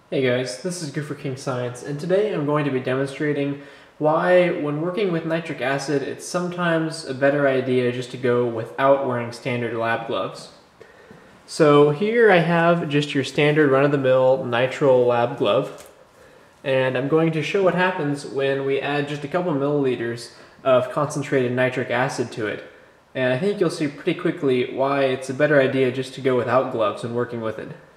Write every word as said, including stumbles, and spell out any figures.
Hey guys, this is Good for King Science, and today I'm going to be demonstrating why, when working with nitric acid, it's sometimes a better idea just to go without wearing standard lab gloves. So here I have just your standard run-of-the-mill nitrile lab glove, and I'm going to show what happens when we add just a couple milliliters of concentrated nitric acid to it. And I think you'll see pretty quickly why it's a better idea just to go without gloves when working with it.